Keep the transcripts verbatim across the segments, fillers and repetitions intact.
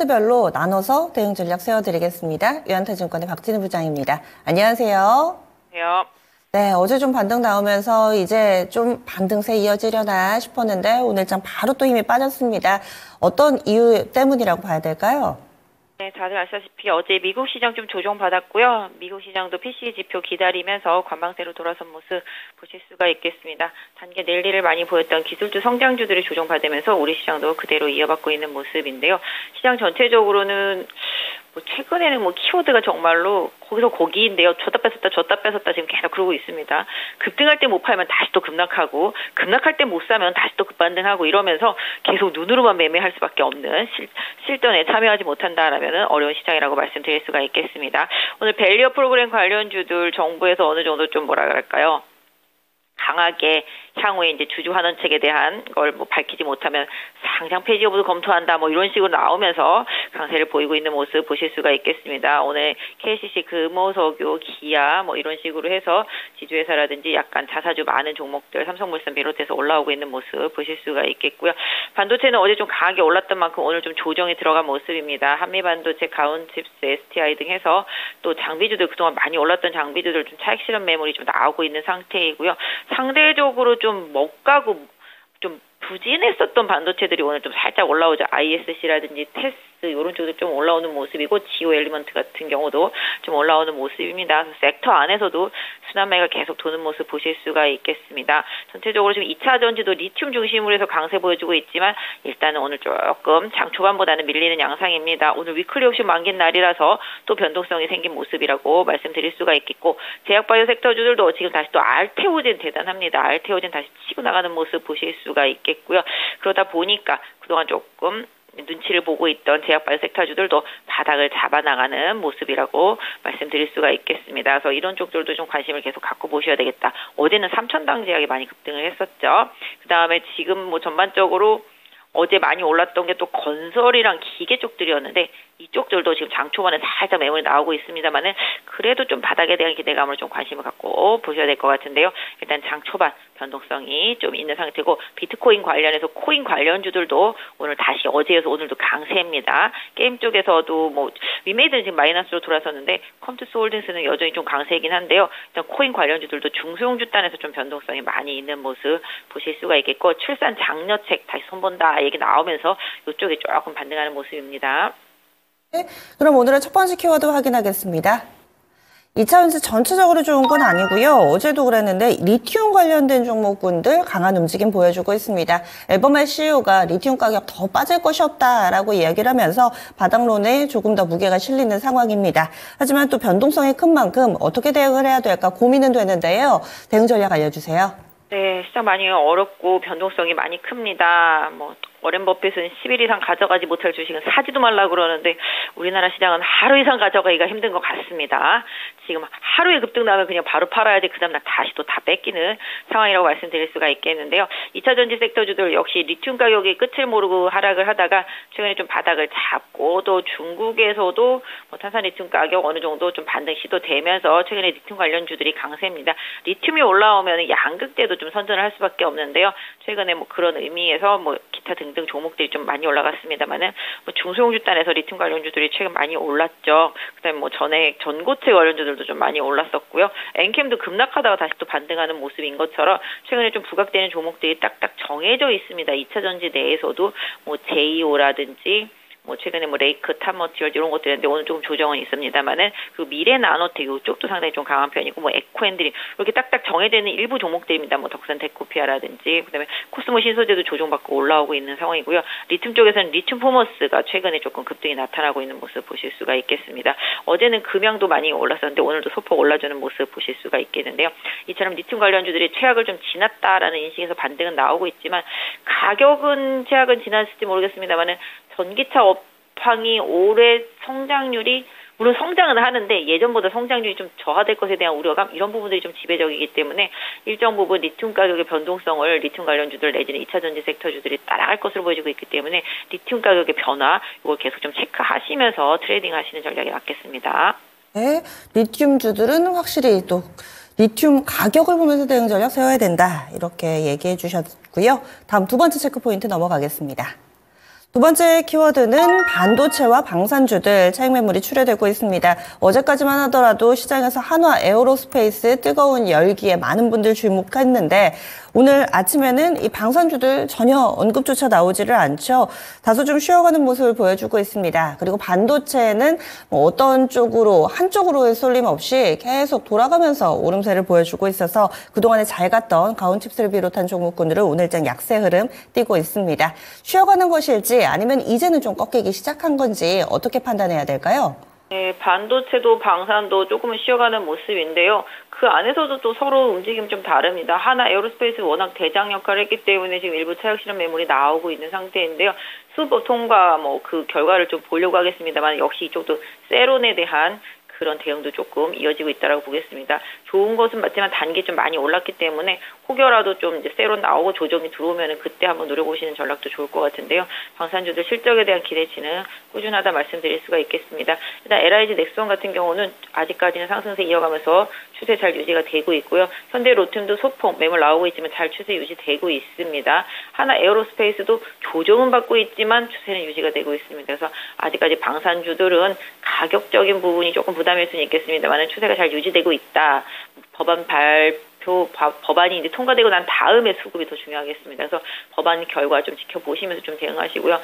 키워드별로 나눠서 대응 전략 세워드리겠습니다. 유한타증권의 박진우 부장입니다. 안녕하세요. 안녕하세요. 네, 어제 좀 반등 나오면서 이제 좀 반등세 이어지려나 싶었는데 오늘장 바로 또 힘이 빠졌습니다. 어떤 이유 때문이라고 봐야 될까요? 네, 다들 아시다시피 어제 미국 시장 좀 조정받았고요. 미국 시장도 피씨이 지표 기다리면서 관망세로 돌아선 모습 보실 수가 있겠습니다. 단기 랠리를 많이 보였던 기술주 성장주들이 조정받으면서 우리 시장도 그대로 이어받고 있는 모습인데요. 시장 전체적으로는 뭐 최근에는 뭐 키워드가 정말로 거기서 거기인데요. 줬다 뺏었다 줬다 뺏었다 지금 계속 그러고 있습니다. 급등할 때 못 팔면 다시 또 급락하고 급락할 때 못 사면 다시 또 급반등하고 이러면서 계속 눈으로만 매매할 수밖에 없는 실, 실전에 참여하지 못한다라면 어려운 시장이라고 말씀드릴 수가 있겠습니다. 오늘 밸리어 프로그램 관련주들 정부에서 어느 정도 좀 뭐라 그럴까요? 강하게 향후에 이제 주주 환원책에 대한 걸 뭐 밝히지 못하면 상장 폐지 여부도 검토한다 뭐 이런 식으로 나오면서 강세를 보이고 있는 모습 보실 수가 있겠습니다. 오늘 케이씨씨, 금호석유, 기아 뭐 이런 식으로 해서 지주회사라든지 약간 자사주 많은 종목들 삼성물산 비롯해서 올라오고 있는 모습 보실 수가 있겠고요. 반도체는 어제 좀 강하게 올랐던 만큼 오늘 좀 조정이 들어간 모습입니다. 한미반도체, 가온칩스, 에스티아이 등 해서 또 장비주들 그동안 많이 올랐던 장비주들 좀 차익 실현 매물이 좀 나오고 있는 상태이고요. 상대적으로 좀 먹가고 좀 부진했었던 반도체들이 오늘 좀 살짝 올라오죠. 아이에스씨라든지 테스 이런 쪽도 좀 올라오는 모습이고 지오 엘리먼트 같은 경우도 좀 올라오는 모습입니다. 섹터 안에서도 순환매가 계속 도는 모습 보실 수가 있겠습니다. 전체적으로 지금 이 차 전지도 리튬 중심으로 해서 강세 보여주고 있지만 일단은 오늘 조금 장 초반보다는 밀리는 양상입니다. 오늘 위클리 옵션 만긴 날이라서 또 변동성이 생긴 모습이라고 말씀드릴 수가 있겠고 제약바이오 섹터주들도 지금 다시 또 알테오젠 대단합니다. 알테오젠 다시 치고 나가는 모습 보실 수가 있겠고요. 그러다 보니까 그동안 조금 눈치를 보고 있던 제약바이오 섹터주들도 바닥을 잡아나가는 모습이라고 말씀드릴 수가 있겠습니다. 그래서 이런 쪽들도 좀 관심을 계속 갖고 보셔야 되겠다. 어제는 삼천당 제약이 많이 급등을 했었죠. 그 다음에 지금 뭐 전반적으로 어제 많이 올랐던 게 또 건설이랑 기계 쪽들이었는데 이쪽들도 지금 장 초반에 살짝 매물이 나오고 있습니다만은 그래도 좀 바닥에 대한 기대감을 좀 관심을 갖고 보셔야 될 것 같은데요. 일단 장 초반 변동성이 좀 있는 상태고 비트코인 관련해서 코인 관련주들도 오늘 다시 어제에서 오늘도 강세입니다. 게임 쪽에서도 뭐 위메이드는 지금 마이너스로 돌아섰는데 컴투스 홀딩스는 여전히 좀 강세이긴 한데요. 일단 코인 관련주들도 중소형주 단에서 좀 변동성이 많이 있는 모습 보실 수가 있겠고 출산 장려책 다시 손본다 얘기 나오면서 이쪽에 조금 반등하는 모습입니다. 네, 그럼 오늘의 첫 번째 키워드 확인하겠습니다. 이 차 전지 전체적으로 좋은 건 아니고요. 어제도 그랬는데 리튬 관련된 종목군들 강한 움직임 보여주고 있습니다. 앨범의 씨이오가 리튬 가격 더 빠질 것이 없다라고 이야기를 하면서 바닥론에 조금 더 무게가 실리는 상황입니다. 하지만 또 변동성이 큰 만큼 어떻게 대응을 해야 될까 고민은 되는데요. 대응 전략 알려주세요. 네, 시장 많이 어렵고 변동성이 많이 큽니다. 뭐 워렌 버핏은 십 일 이상 가져가지 못할 주식은 사지도 말라 그러는데 우리나라 시장은 하루 이상 가져가기가 힘든 것 같습니다. 지금 하루에 급등 나면 그냥 바로 팔아야지 그 다음날 다시 또 다 뺏기는 상황이라고 말씀드릴 수가 있겠는데요. 이 차 전지 섹터주들 역시 리튬 가격이 끝을 모르고 하락을 하다가 최근에 좀 바닥을 잡고 또 중국에서도 뭐 탄산 리튬 가격 어느 정도 좀 반등 시도되면서 최근에 리튬 관련주들이 강세입니다. 리튬이 올라오면 양극재도 좀 선전을 할 수밖에 없는데요. 최근에 뭐 그런 의미에서 뭐 기타 등 등 종목들이 좀 많이 올라갔습니다만은 뭐 중소형주 단에서 리튬 관련주들이 최근 많이 올랐죠. 그다음에 뭐 전액 전고체 관련주들도 좀 많이 올랐었고요. 엔캠도 급락하다가 다시 또 반등하는 모습인 것처럼 최근에 좀 부각되는 종목들이 딱딱 정해져 있습니다. 이 차 전지 내에서도 뭐 제이오라든지 뭐 최근에 뭐 레이크, 탑머티얼 이런 것들인데 오늘 조금 조정은 있습니다만은 그 미래 나노텍 이쪽도 상당히 좀 강한 편이고 뭐 에코엔드림 이렇게 딱딱 정해되는 일부 종목들입니다. 뭐 덕산 테코피아라든지 그다음에 코스모 신소재도 조정받고 올라오고 있는 상황이고요. 리튬 쪽에서는 리튬 포머스가 최근에 조금 급등이 나타나고 있는 모습 보실 수가 있겠습니다. 어제는 금양도 많이 올랐었는데 오늘도 소폭 올라주는 모습 보실 수가 있겠는데요. 이처럼 리튬 관련주들이 최악을 좀 지났다라는 인식에서 반등은 나오고 있지만 가격은 최악은 지났을지 모르겠습니다만은 전기차 업황이 올해 성장률이 물론 성장은 하는데 예전보다 성장률이 좀 저하될 것에 대한 우려감 이런 부분들이 좀 지배적이기 때문에 일정 부분 리튬 가격의 변동성을 리튬 관련주들 내지는 이 차 전지 섹터주들이 따라갈 것으로 보여지고 있기 때문에 리튬 가격의 변화 이걸 계속 좀 체크하시면서 트레이딩 하시는 전략이 맞겠습니다. 네, 리튬주들은 확실히 또 리튬 가격을 보면서 대응 전략 세워야 된다 이렇게 얘기해 주셨고요. 다음 두 번째 체크 포인트 넘어가겠습니다. 두 번째 키워드는 반도체와 방산주들 차익 매물이 출회되고 있습니다. 어제까지만 하더라도 시장에서 한화 에어로스페이스 뜨거운 열기에 많은 분들 주목했는데 오늘 아침에는 이 방산주들 전혀 언급조차 나오지를 않죠. 다소 좀 쉬어가는 모습을 보여주고 있습니다. 그리고 반도체는 뭐 어떤 쪽으로 한쪽으로의 쏠림 없이 계속 돌아가면서 오름세를 보여주고 있어서 그동안에 잘 갔던 가온칩스를 비롯한 종목군들은 오늘장 약세 흐름 띄고 있습니다. 쉬어가는 것일지 아니면 이제는 좀 꺾이기 시작한 건지 어떻게 판단해야 될까요? 네, 반도체도 방산도 조금은 쉬어가는 모습인데요. 그 안에서도 또 서로 움직임 좀 다릅니다. 하나 에어로스페이스 워낙 대장 역할을 했기 때문에 지금 일부 차익 실현 매물이 나오고 있는 상태인데요. 수법 통과 뭐 그 결과를 좀 보려고 하겠습니다만 역시 이쪽도 세론에 대한 그런 대응도 조금 이어지고 있다라고 보겠습니다. 좋은 것은 맞지만 단기 좀 많이 올랐기 때문에 혹여라도 좀 이제 세론 나오고 조정이 들어오면은 그때 한번 노려보시는 전략도 좋을 것 같은데요. 방산주들 실적에 대한 기대치는 꾸준하다 말씀드릴 수가 있겠습니다. 일단 엘아이지 넥스원 같은 경우는 아직까지는 상승세 이어가면서 추세 잘 유지가 되고 있고요. 현대 로템도 소폭 매물 나오고 있지만 잘 추세 유지되고 있습니다. 하나 에어로스페이스도 조정은 받고 있지만 추세는 유지가 되고 있습니다. 그래서 아직까지 방산주들은 가격적인 부분이 조금 부담일 수는 있겠습니다만 추세가 잘 유지되고 있다. 법안 발표, 법안이 이제 통과되고 난 다음에 수급이 더 중요하겠습니다. 그래서 법안 결과 좀 지켜보시면서 좀 대응하시고요.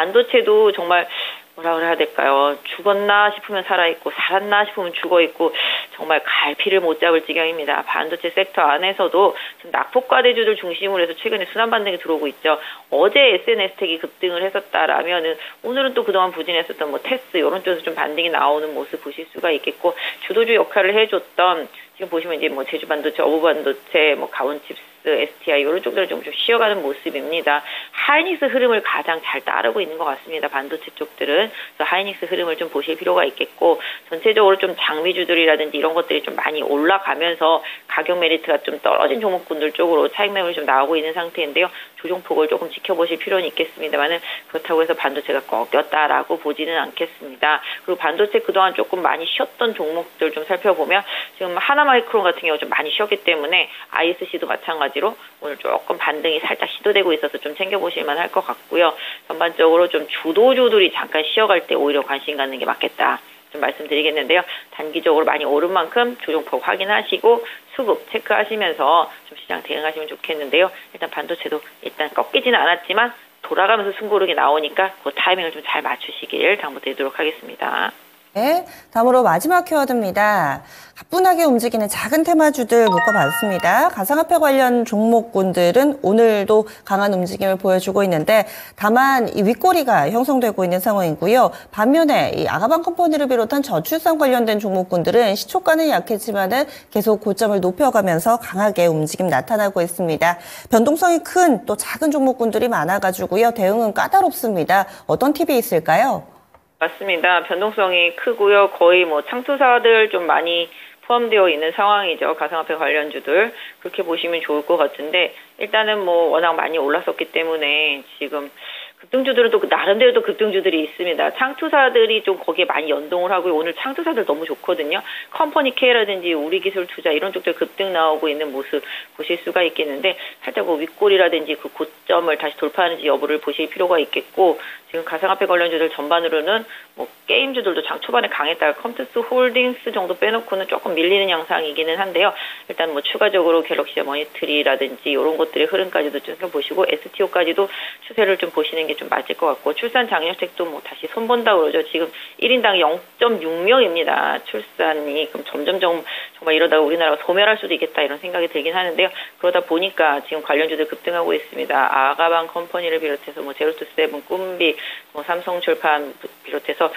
반도체도 정말 뭐라 그래야 될까요? 죽었나 싶으면 살아있고 살았나 싶으면 죽어있고 정말 갈피를 못 잡을 지경입니다. 반도체 섹터 안에서도 지금 낙폭과대주들 중심으로 해서 최근에 순환 반등이 들어오고 있죠. 어제 에스엔에스텍이 급등을 했었다라면은 오늘은 또 그동안 부진했었던 뭐 테스 이런 쪽에서 좀 반등이 나오는 모습 보실 수가 있겠고 주도주 역할을 해줬던 지금 보시면 이제 뭐 제주 반도체, 어부 반도체, 뭐 가온칩스, 에스티아이 이런 쪽들을 좀, 좀 쉬어가는 모습입니다. 하이닉스 흐름을 가장 잘 따르고 있는 것 같습니다. 반도체 쪽들은. 그래서 하이닉스 흐름을 좀 보실 필요가 있겠고 전체적으로 좀 장비주들이라든지 이런 것들이 좀 많이 올라가면서 가격 메리트가 좀 떨어진 종목군들 쪽으로 차익 매물이 좀 나오고 있는 상태인데요. 조정폭을 조금 지켜보실 필요는 있겠습니다만은 그렇다고 해서 반도체가 꺾였다라고 보지는 않겠습니다. 그리고 반도체 그동안 조금 많이 쉬었던 종목들 좀 살펴보면 지금 하나마이크론 같은 경우 좀 많이 쉬었기 때문에 아이에스씨도 마찬가지로 오늘 조금 반등이 살짝 시도되고 있어서 좀 챙겨보실 만할 것 같고요. 전반적으로 좀 주도주들이 잠깐 쉬어갈 때 오히려 관심 갖는 게 맞겠다. 좀 말씀드리겠는데요. 단기적으로 많이 오른 만큼 조정폭 확인하시고 수급 체크하시면서 좀 시장 대응하시면 좋겠는데요. 일단 반도체도 일단 꺾이지는 않았지만 돌아가면서 숨고르게 나오니까 그 타이밍을 좀 잘 맞추시길 당부드리도록 하겠습니다. 네, 다음으로 마지막 키워드입니다. 가뿐하게 움직이는 작은 테마주들 묶어봤습니다. 가상화폐 관련 종목군들은 오늘도 강한 움직임을 보여주고 있는데 다만 이 윗꼬리가 형성되고 있는 상황이고요. 반면에 이 아가방 컴퍼니를 비롯한 저출산 관련된 종목군들은 시초가는 약했지만은 계속 고점을 높여가면서 강하게 움직임 나타나고 있습니다. 변동성이 큰 또 작은 종목군들이 많아가지고요. 대응은 까다롭습니다. 어떤 팁이 있을까요? 맞습니다. 변동성이 크고요. 거의 뭐 창투사들 좀 많이 포함되어 있는 상황이죠. 가상화폐 관련주들. 그렇게 보시면 좋을 것 같은데 일단은 뭐 워낙 많이 올랐었기 때문에 지금 급등주들은 또 나름대로 또 급등주들이 있습니다. 창투사들이 좀 거기에 많이 연동을 하고요. 오늘 창투사들 너무 좋거든요. 컴퍼니 K라든지 우리기술투자 이런 쪽들 급등 나오고 있는 모습 보실 수가 있겠는데 살짝 뭐 윗골이라든지 그 고점을 다시 돌파하는지 여부를 보실 필요가 있겠고 지금 가상화폐 관련주들 전반으로는 뭐 게임주들도 장 초반에 강했다가 컴투스 홀딩스 정도 빼놓고는 조금 밀리는 양상이기는 한데요. 일단 뭐 추가적으로 갤럭시와 머니트리라든지 이런 것들의 흐름까지도 좀 보시고 에스티오까지도 추세를 좀 보시는 게 좀 맞을 것 같고 출산 장려책도 뭐 다시 손본다고 그러죠. 지금 일 인당 영 점 육 명입니다. 출산이 그럼 점점점 정말 이러다가 우리나라가 소멸할 수도 있겠다 이런 생각이 들긴 하는데요. 그러다 보니까 지금 관련주들 급등하고 있습니다. 아가방 컴퍼니를 비롯해서 뭐 제로투세븐, 꿈비, 뭐 삼성출판 비롯해서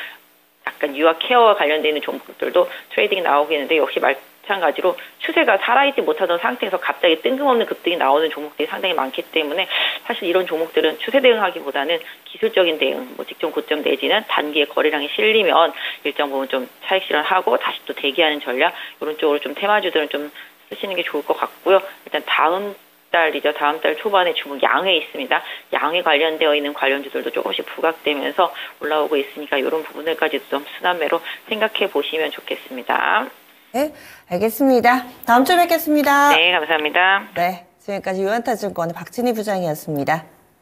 약간 유아 케어와 관련되어 있는 종목들도 트레이딩이 나오고 있는데 역시 마찬가지로 추세가 살아있지 못하던 상태에서 갑자기 뜬금없는 급등이 나오는 종목들이 상당히 많기 때문에 사실 이런 종목들은 추세 대응하기보다는 기술적인 대응, 뭐 직전 고점 내지는 단기의 거래량이 실리면 일정 부분 좀 차익 실현하고 다시 또 대기하는 전략 이런 쪽으로 좀 테마주들은 좀 쓰시는 게 좋을 것 같고요. 일단 다음 달이죠. 다음 달 초반에 중국 양회 있습니다. 양회 관련되어 있는 관련주들도 조금씩 부각되면서 올라오고 있으니까 이런 부분들까지도 좀 순환매로 생각해 보시면 좋겠습니다. 네, 알겠습니다. 다음 주에 뵙겠습니다. 네, 감사합니다. 네, 지금까지 유한타증권의 박진희 부장이었습니다.